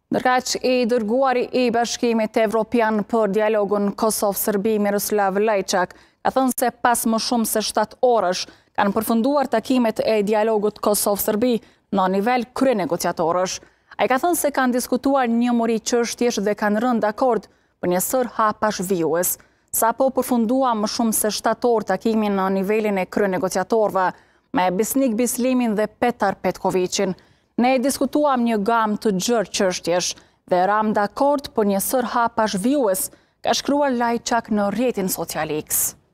Ndërkaq i dërguari i Bashkimit Evropian për dialogun Kosovë-Serbi Miroslav Lajçak ka thënë se pas më shumë se 7 orësh kanë përfunduar takimet e dialogut Kosovë-Serbi në nivel kryenegociatorësh. Ai ka thënë se kanë diskutuar një muri çështjesh dhe kanë rënë dakord për një sër hapash vijues. Sapo përfundua më shumë se 7 orë takimin në nivelin e kryenegociatorëve me Besnik Bislimin dhe Petar Petkovićin. Ne diskutuam një gamë të gjerë çështjesh dhe ram dakord për një sër hapash vijues, ka shkruar Lajçak në rrjetin social X.